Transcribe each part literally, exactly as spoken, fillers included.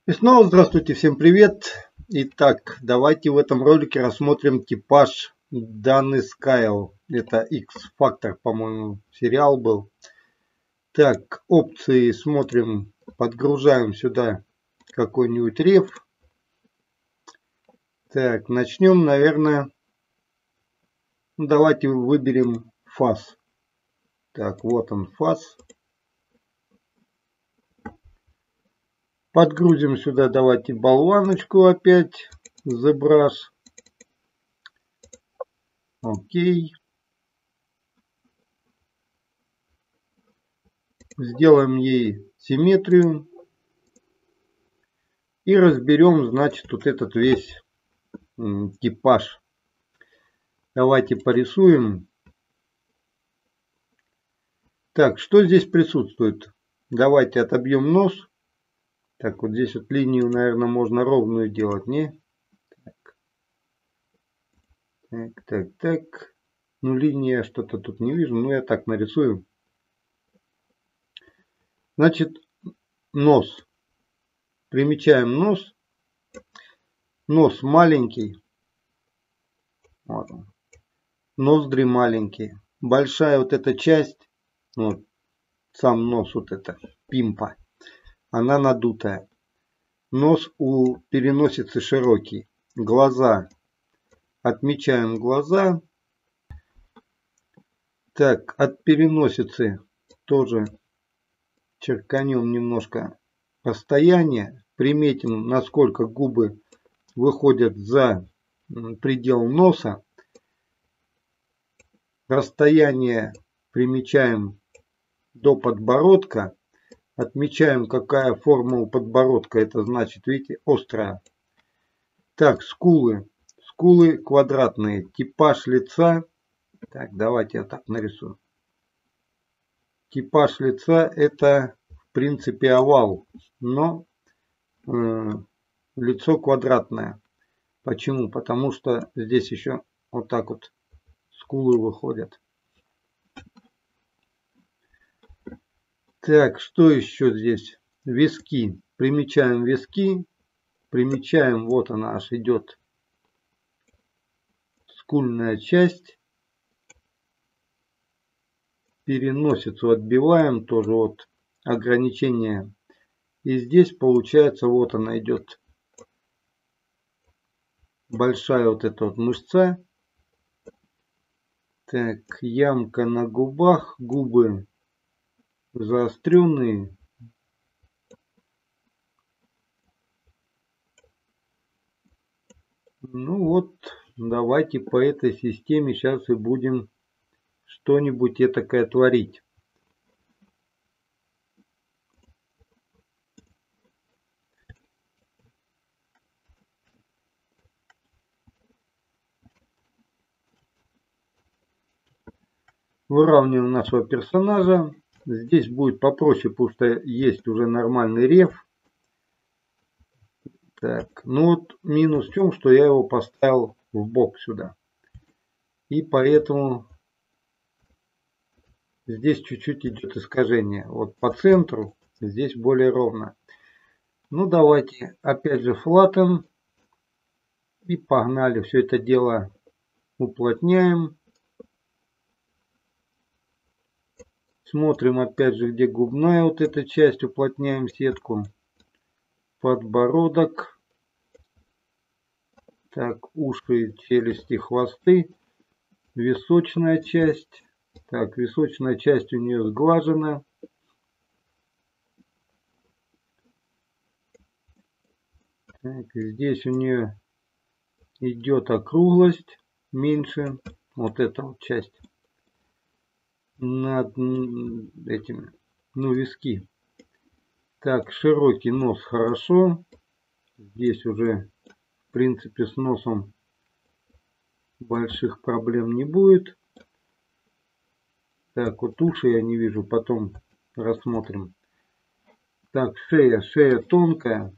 И снова здравствуйте, всем привет. Итак, давайте в этом ролике рассмотрим типаж Даны Скайл. Это X-Factor, по-моему, сериал был. Так, опции смотрим, подгружаем сюда какой-нибудь реф. Так, начнем, наверное, ну, давайте выберем фаз. Так, вот он фаз. Подгрузим сюда, давайте болваночку опять, ZBrush. Окей. Сделаем ей симметрию. И разберем, значит, вот этот весь типаж. Давайте порисуем. Так, что здесь присутствует? Давайте отобьем нос. Так, вот здесь вот линию, наверное, можно ровную делать, не? Так, так, так. так. Ну, линия что-то тут не вижу, но я так нарисую. Значит, нос. Примечаем нос. Нос маленький. Вот он. Ноздри маленькие. Большая вот эта часть, вот, сам нос, вот это, пимпа, она надутая. Нос у переносицы широкий. Глаза. Отмечаем глаза. Так, от переносицы тоже черканем немножко расстояние. Приметим, насколько губы выходят за предел носа. Расстояние примечаем до подбородка. Отмечаем, какая форма у подбородка. Это значит, видите, острая. Так, скулы. Скулы квадратные. Типаж лица. Так, давайте я так нарисую. Типаж лица это, в принципе, овал. Но э, лицо квадратное. Почему? Потому что здесь еще вот так вот скулы выходят. Так, что еще здесь? Виски. Примечаем виски. Примечаем, вот она аж идет скульная часть. Переносицу отбиваем, тоже вот ограничение. И здесь получается, вот она идет большая вот эта вот мышца. Так, ямка на губах, губы заостренные. Ну вот, давайте по этой системе сейчас и будем что-нибудь этакое творить. Выравниваем нашего персонажа. Здесь будет попроще, потому что есть уже нормальный реф. Так, ну вот минус в том, что я его поставил в бок сюда. И поэтому здесь чуть-чуть идет искажение. Вот по центру здесь более ровно. Ну давайте опять же flatten. И погнали. Все это дело уплотняем. Смотрим опять же, где губная вот эта часть. Уплотняем сетку. Подбородок. Так, уши, челюсти, хвосты. Височная часть. Так, височная часть у нее сглажена. Так, здесь у нее идет округлость меньше. Вот эта вот часть. Над этими, ну, виски. Так, широкий нос хорошо. Здесь уже, в принципе, с носом больших проблем не будет. Так, вот уши я не вижу, потом рассмотрим. Так, шея. Шея тонкая.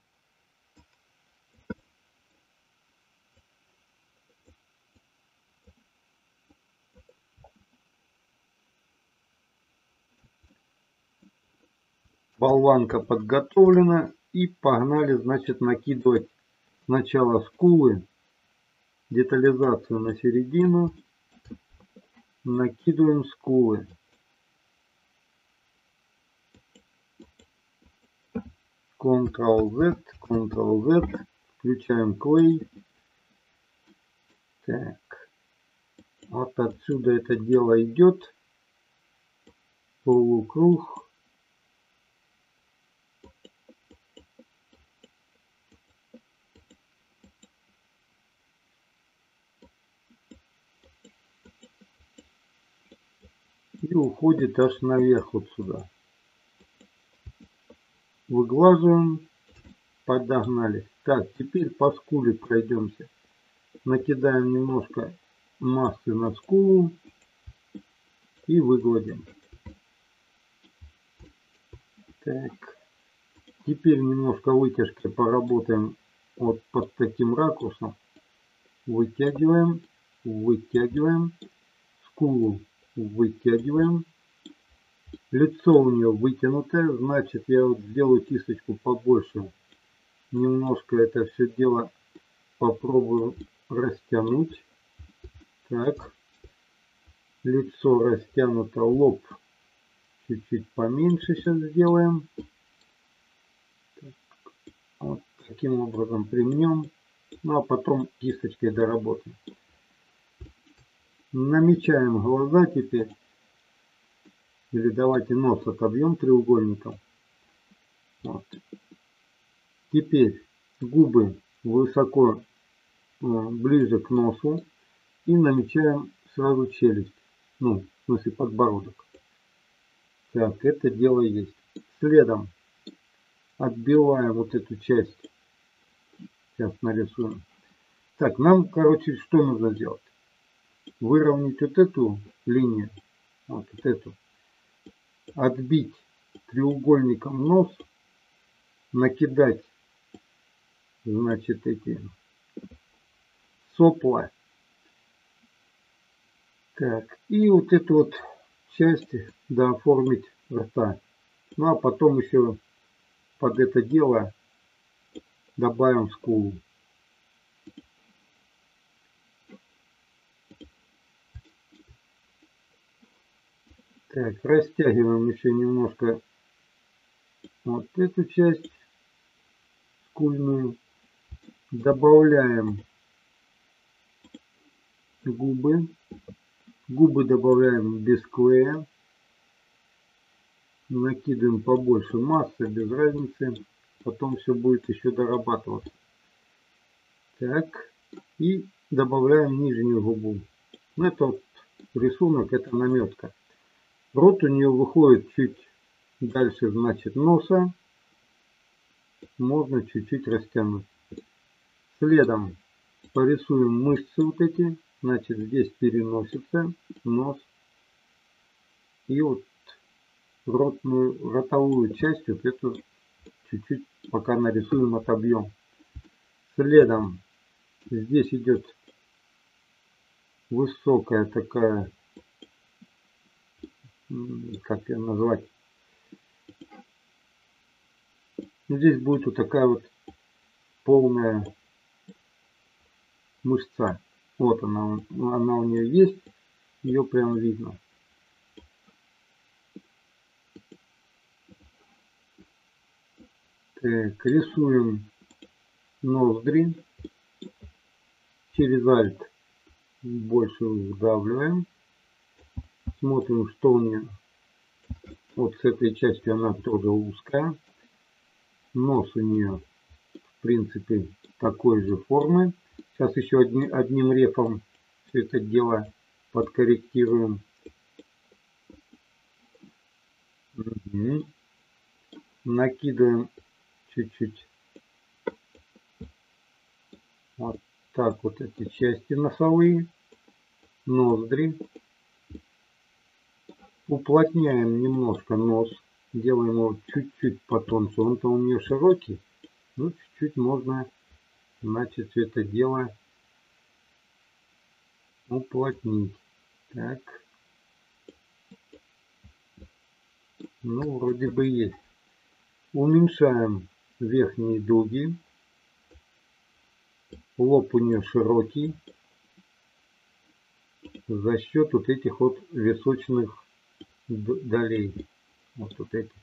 Болванка подготовлена. И погнали, значит, накидывать сначала скулы, детализацию на середину. Накидываем скулы. контрол-Z, контрол-Z. Включаем клей. Так. Вот отсюда это дело идет. Полукруг. И уходит аж наверх вот сюда. Выглаживаем. Подогнали. Так, теперь по скуле пройдемся. Накидаем немножко массы на скулу. И выгладим. Так. Теперь немножко вытяжкой поработаем вот под таким ракурсом. Вытягиваем. Вытягиваем. Скулу вытягиваем. Лицо у нее вытянутое. Значит, я вот сделаю кисточку побольше. Немножко это все дело попробую растянуть. Так. Лицо растянуто. Лоб чуть-чуть поменьше сейчас сделаем. Так. Вот таким образом примнем. Ну а потом кисточкой доработаем. Намечаем глаза теперь. Или давайте нос отобьем треугольником. Вот. Теперь губы высоко, ближе к носу. И намечаем сразу челюсть. Ну, в смысле подбородок. Так, это дело есть. Следом отбиваем вот эту часть. Сейчас нарисуем. Так, нам, короче, что нужно сделать? Выровнять вот эту линию. Вот, вот эту. Отбить треугольником нос. Накидать, значит, эти сопла. Так, и вот эту вот часть дооформить рта. Ну а потом еще под это дело добавим скулу. Так, растягиваем еще немножко вот эту часть скульную. Добавляем губы. Губы добавляем без клея. Накидываем побольше массы, без разницы. Потом все будет еще дорабатываться. Так. И добавляем нижнюю губу. Ну, это вот рисунок, это наметка. Рот у нее выходит чуть дальше, значит, носа. Можно чуть-чуть растянуть. Следом порисуем мышцы вот эти. Значит, здесь переносится нос. И вот ротную, ротовую часть вот эту чуть-чуть пока нарисуем, отобьем. Следом здесь идет высокая такая, как ее назвать, здесь будет вот такая вот полная мышца. Вот она, она у нее есть, ее прям видно. Так, рисуем ноздри. Через альт больше вдавливаем. Смотрим, что у нее. Вот с этой частью она тоже узкая. Нос у нее, в принципе, такой же формы. Сейчас еще одни, одним рефом все это дело подкорректируем. Угу. Накидываем чуть-чуть вот так вот эти части носовые, ноздри. Уплотняем немножко нос, делаем его чуть-чуть потоньше. Он-то у нее широкий, ну чуть-чуть можно, значит, все это дело уплотнить. Так, ну вроде бы есть. Уменьшаем верхние дуги. Лоб у нее широкий за счет вот этих вот височных долей. Вот, вот эти.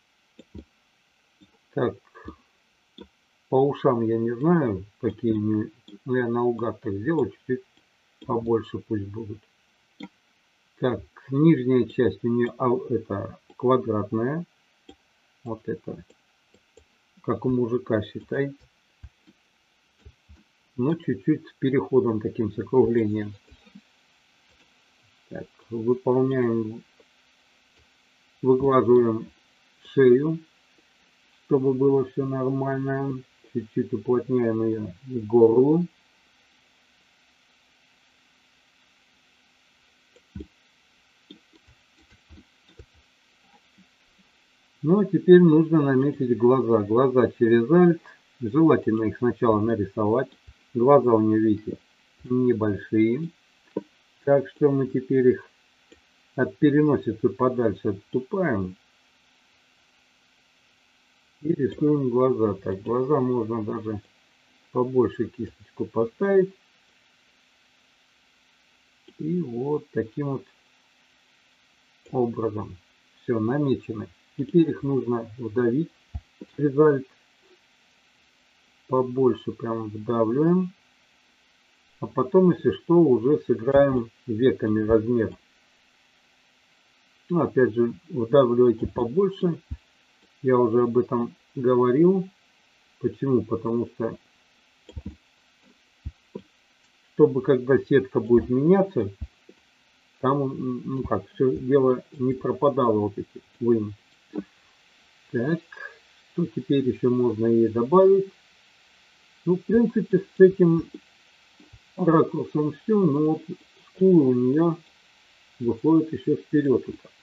Так, по ушам я не знаю, какие они. Но я наугад так сделаю, чуть-чуть побольше пусть будут. Так, нижняя часть у нее это квадратная. Вот это. Как у мужика, считай. Но чуть-чуть с переходом таким, с округлением. Так, выполняем, выглаживаем шею, чтобы было все нормально. Чуть-чуть уплотняем ее к горлу. Ну а теперь нужно наметить глаза. Глаза через альт. Желательно их сначала нарисовать. Глаза у нее, видите, небольшие. Так что мы теперь их от переносицы подальше отступаем. И рисуем глаза. Так, глаза можно даже побольше кисточку поставить. И вот таким вот образом. Все, намечены. Теперь их нужно вдавить. Резать побольше прям вдавливаем. А потом, если что, уже сыграем веками размер. Ну, опять же, вдавливайте побольше. Я уже об этом говорил. Почему? Потому что, чтобы когда сетка будет меняться, там, ну как, все дело не пропадало, вот эти вынос. Так, что теперь еще можно ей добавить? Ну, в принципе, с этим ракурсом все, но вот скулы у нее выходят еще вперед. Вот так.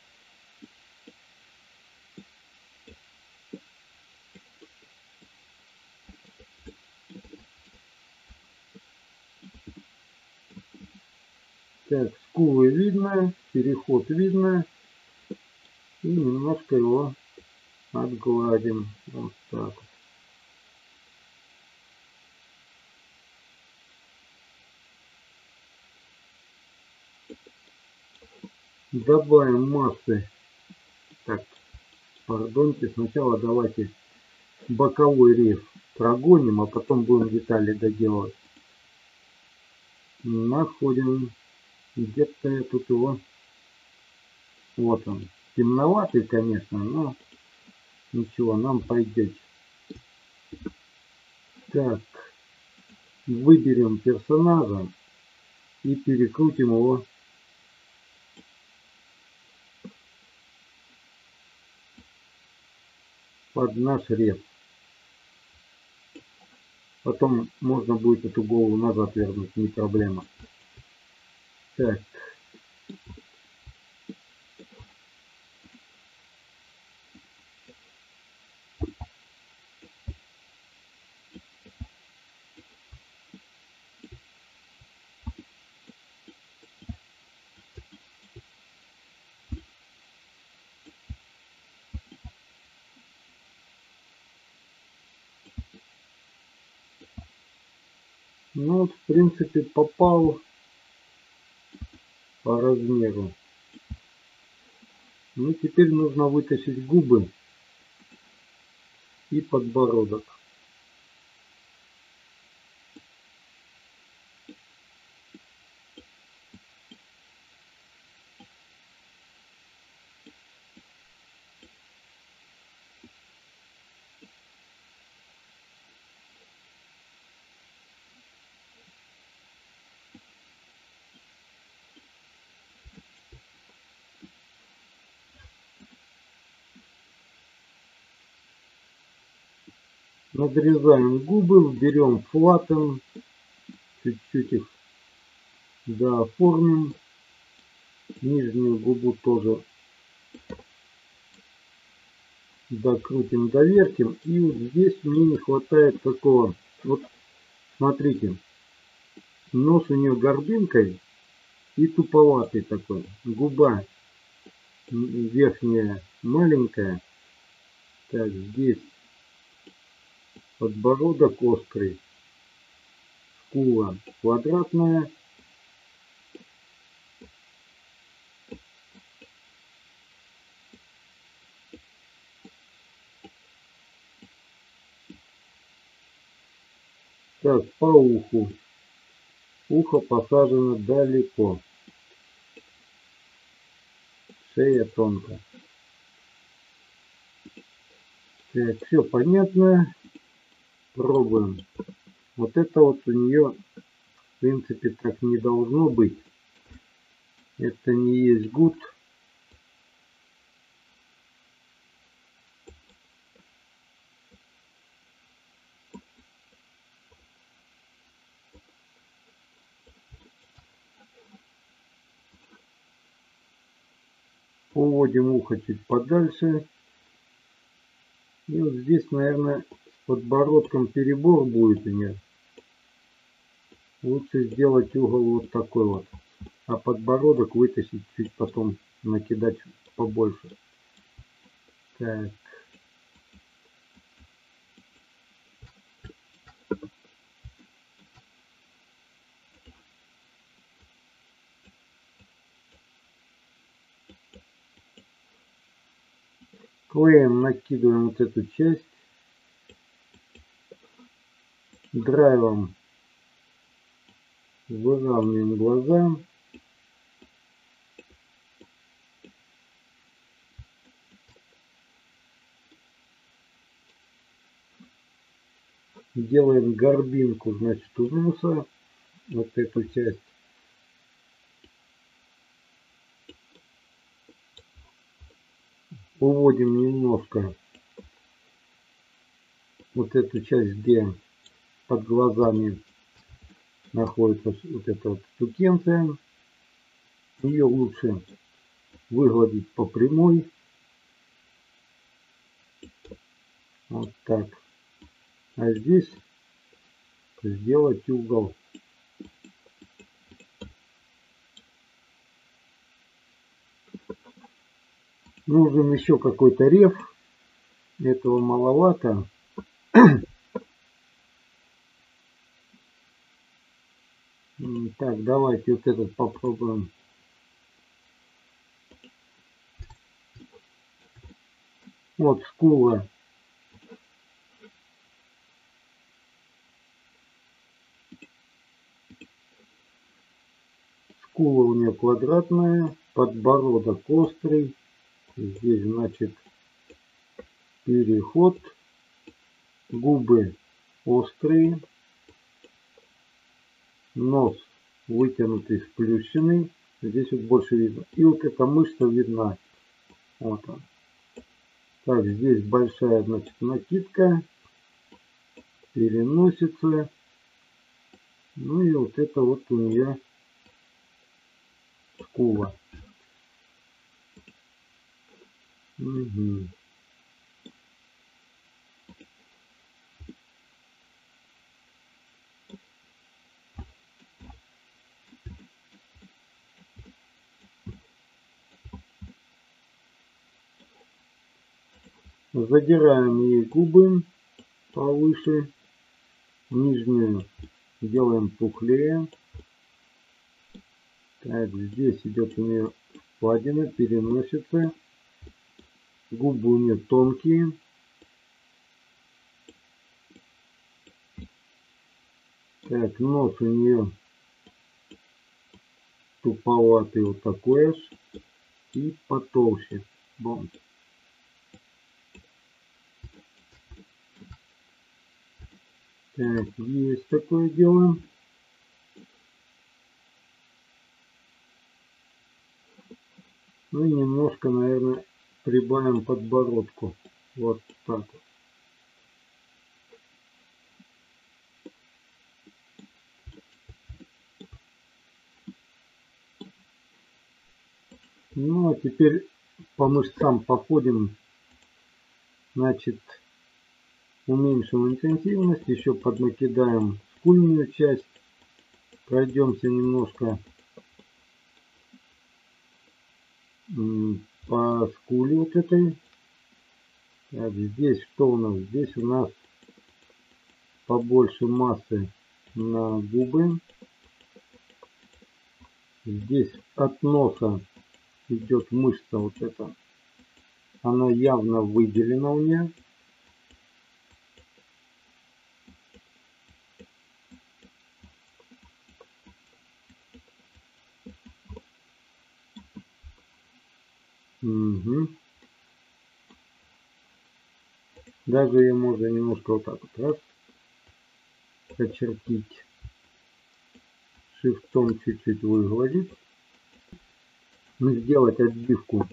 Так, скулы видно, переход видно. И немножко его отгладим. Вот так вот. Добавим массы. Так, пардоньте, сначала давайте боковой риф прогоним, а потом будем детали доделать. Находим. Где-то я тут его... Вот он. Темноватый, конечно, но ничего, нам пойдет. Так, выберем персонажа и перекрутим его под наш рез. Потом можно будет эту голову назад вернуть, не проблема. Так. Ну вот, в принципе, попал по размеру. Ну, теперь нужно вытащить губы и подбородок. Надрезаем губы, берем флаттен, чуть-чуть их дооформим. Нижнюю губу тоже докрутим, довертим. И вот здесь мне не хватает такого. Вот смотрите, нос у нее горбинкой и туповатый такой. Губа верхняя маленькая. Так, здесь подбородок острый, скула квадратная, так, по уху, ухо посажено далеко, шея тонко. Так, все понятно, пробуем. Вот это вот у нее, в принципе, так не должно быть. Это не есть гуд. Уводим ухо чуть подальше. И вот здесь, наверное, с подбородком перебор будет у нее. Лучше сделать угол вот такой вот. А подбородок вытащить чуть потом, накидать побольше. Так. Клеем накидываем вот эту часть. Драйвом выравниваем глаза. Делаем горбинку, значит, у носа. Вот эту часть. Уводим немножко вот эту часть, где под глазами находится вот эта вот штукенция. Ее лучше выгладить по прямой. Вот так. А здесь сделать угол. Нужен еще какой-то реф. Этого маловато. Так, давайте вот этот попробуем. Вот скула. Скула у нее квадратная, подбородок острый. Здесь, значит, переход. Губы острые. Нос вытянутый, сплющенный. Здесь вот больше видно. И вот эта мышца видна. Вот он. Так, здесь большая, значит, накидка. Переносится. Ну и вот это вот у нее скула. Угу. Задираем ей губы повыше. Нижнюю делаем пухлее. Так, здесь идет у нее впадина, переносится. Губы у нее тонкие. Так, нос у нее туповатый, вот такой аж. И потолще. Бом. Так, есть такое дело. Ну и немножко, наверное, прибавим подбородку. Вот так вот. Ну а теперь по мышцам походим. Значит, уменьшим интенсивность, еще поднакидаем скульную часть. Пройдемся немножко по скуле вот этой. Так, здесь что у нас? Здесь у нас побольше массы на губы. Здесь от носа идет мышца вот эта. Она явно выделена у меня. Угу. Даже ее можно немножко вот так вот раз очертить. Шифтом чуть-чуть выгладить. Ну, сделать отбивку.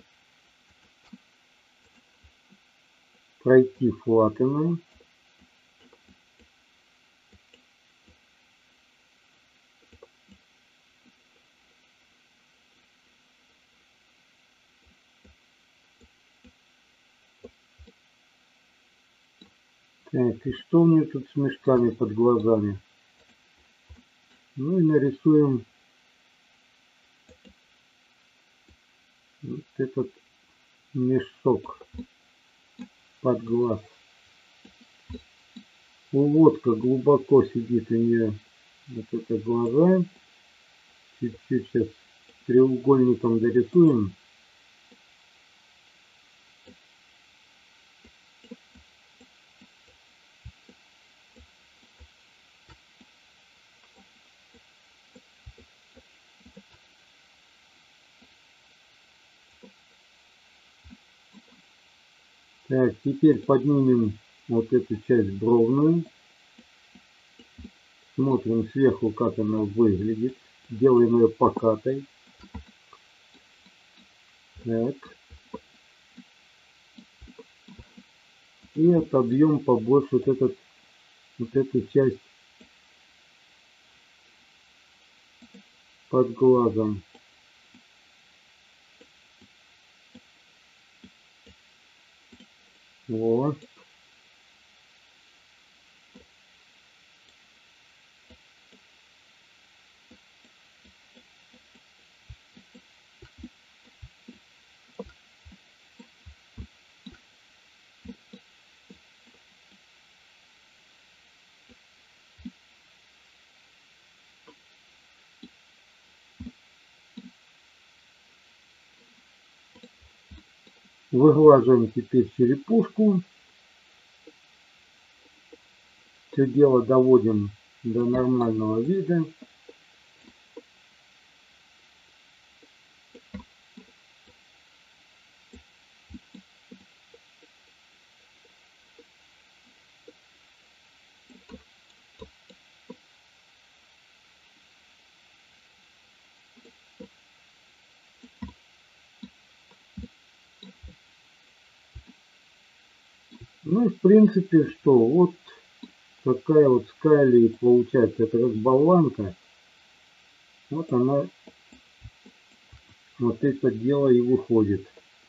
Пройти флатеном. Так, и что мне тут с мешками под глазами? Ну и нарисуем вот этот мешок под глаз. Улодка глубоко сидит у нее вот это глаза. Чуть-чуть сейчас треугольником дорисуем. Так, теперь поднимем вот эту часть бровную. Смотрим сверху, как она выглядит. Делаем ее покатой. Так. И отобьем побольше вот, этот, вот эту часть под глазом. Вот. Выглаживаем теперь черепушку. Все дело доводим до нормального вида. Ну и в принципе что, вот такая вот скайли получается, это разбаланка. Вот она, вот это дело и выходит.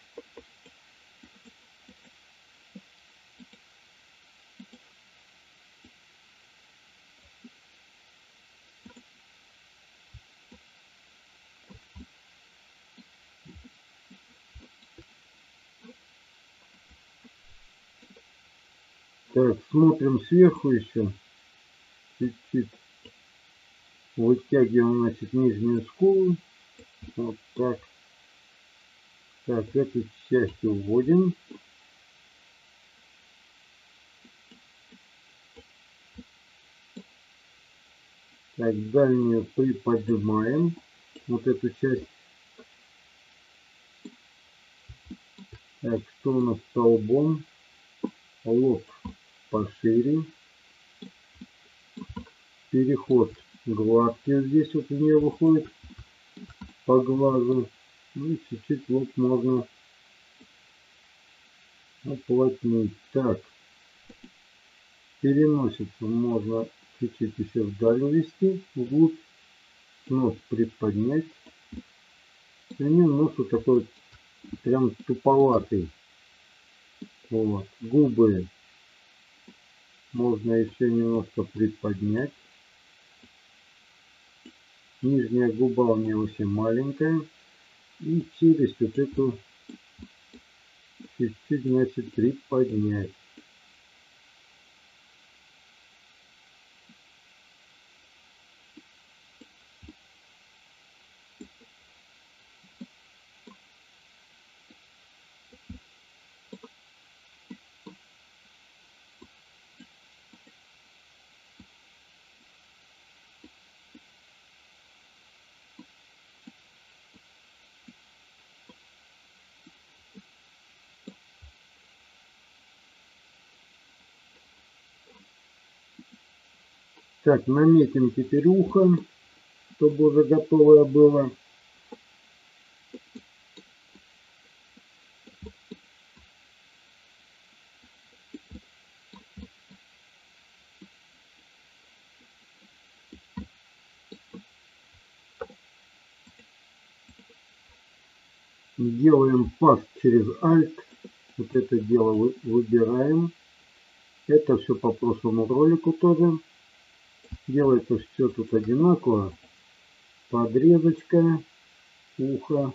Так, смотрим сверху еще. Чуть-чуть вытягиваем, значит, нижнюю скулу. Вот так. Так, эту часть уводим. Так, дальнюю приподнимаем. Вот эту часть. Так, что у нас с лбом? Лоб пошире. Переход гладкий. Здесь вот у нее выходит по глазу. Ну и чуть-чуть лоб можно уплотнить. Так, переносицу можно чуть-чуть еще вдаль увести, вглубь. Нос приподнять. У нее нос вот такой прям туповатый. Вот. Губы можно еще немножко приподнять. Нижняя губа у меня очень маленькая. И челюсть вот эту чуть-чуть, значит, приподнять. Так, наметим теперь ухо, чтобы уже готовое было. Делаем пас через Alt. Вот это дело вы, выбираем. Это все по прошлому ролику тоже. Делается все тут одинаково. Подрезочка, ухо,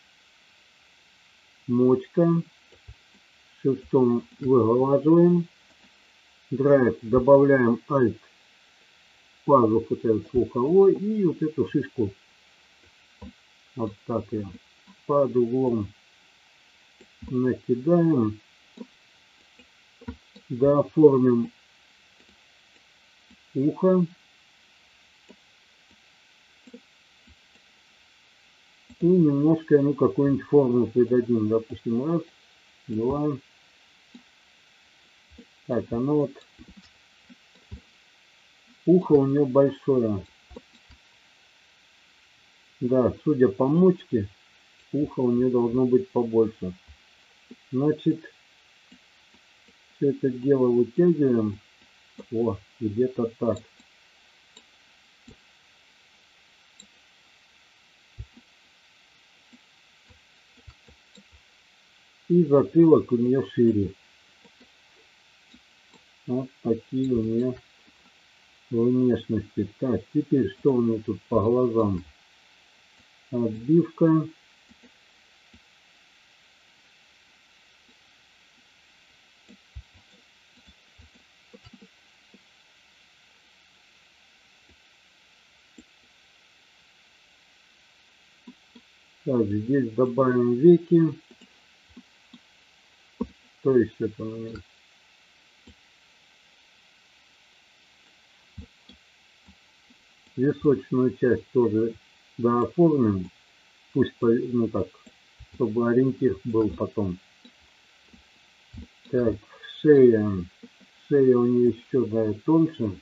мочка. Шифтом выглаживаем. Драйв добавляем Alt. Пазух вот этот слуховой и вот эту шишку. Вот так ее под углом накидаем. Дооформим ухо. И немножко ему какую-нибудь форму придадим. Допустим, раз, два. Так, оно вот... Ухо у нее большое. Да, судя по мочке, ухо у нее должно быть побольше. Значит, все это дело вытягиваем. О, где-то так. И затылок у нее шире. Вот такие у нее внешности. Так, теперь что у нее тут по глазам? Отбивка. Так, здесь добавим веки. То есть это у меня... Височную часть тоже дооформим. Пусть, ну так, чтобы ориентир был потом. Так, шея. Шея у нее еще, да, тоньше.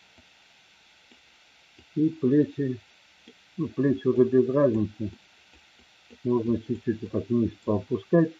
И плечи. Ну, плечи уже без разницы. Можно чуть-чуть вот так вниз поопускать.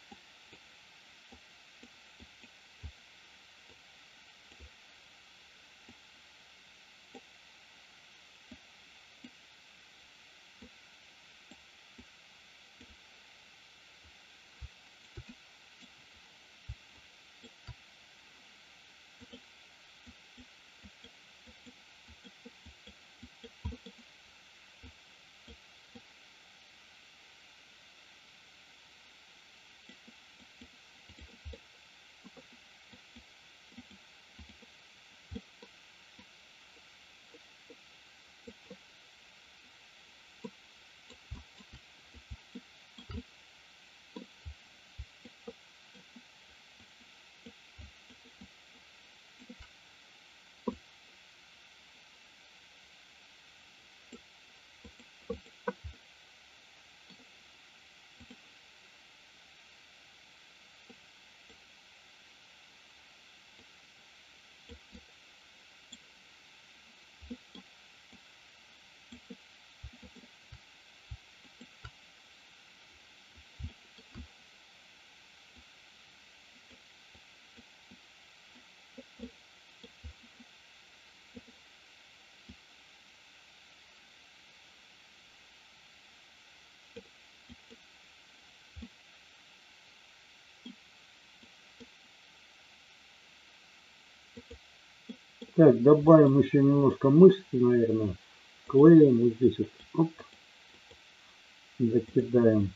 Так, добавим еще немножко мышц, наверное. Клеем вот здесь вот. Оп. Закидаем.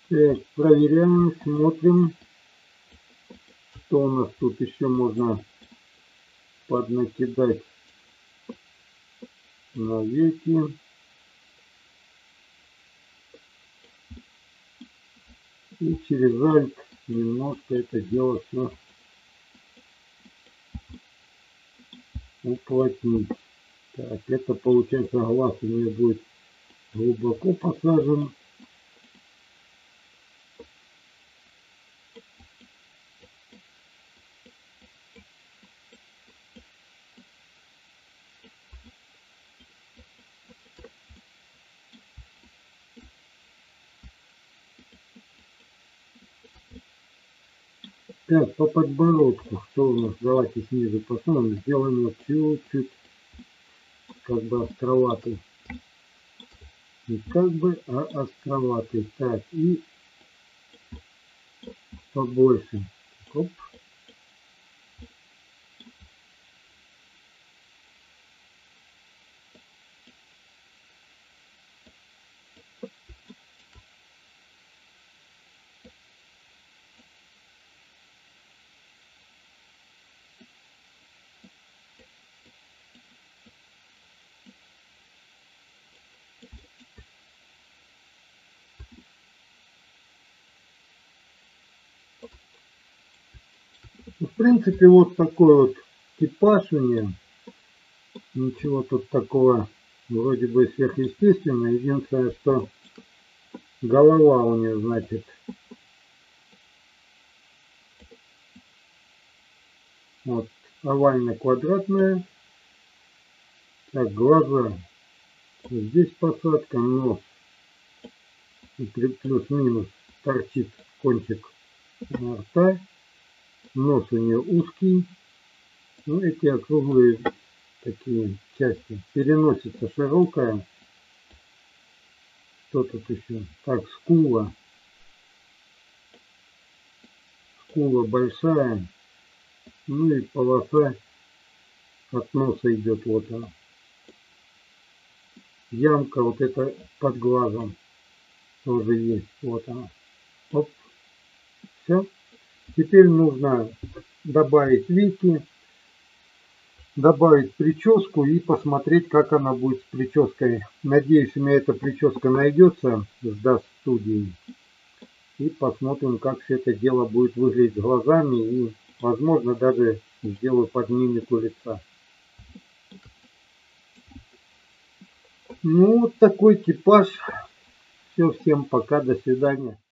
Так, проверяем, смотрим, что у нас тут еще можно поднакидать на веки. И через Alt немножко это дело все уплотнить. Так, это получается глаз у меня будет глубоко посажен. Так, по подбородку, что у нас, давайте снизу посмотрим, сделаем его чуть-чуть, как бы островатый. Не как бы, а островатый. Так, и побольше. Оп. В принципе, вот такой вот типаж у нее. Ничего тут такого вроде бы сверхъестественного. Единственное, что голова у нее, значит, вот овально-квадратная. Так, глаза. Здесь посадка, нос. Плюс-минус торчит кончик рта. Нос у нее узкий. Ну, эти округлые такие части. Переносица широкая. Что тут еще? Так, скула. Скула большая. Ну и полоса от носа идет. Вот она. Ямка вот это под глазом тоже есть. Вот она. Оп. Все. Теперь нужно добавить веки, добавить прическу и посмотреть, как она будет с прической. Надеюсь, у меня эта прическа найдется с Dust Studio. И посмотрим, как все это дело будет выглядеть глазами. И, возможно, даже сделаю под мимику лица. Ну, вот такой типаж. Все, всем пока, до свидания.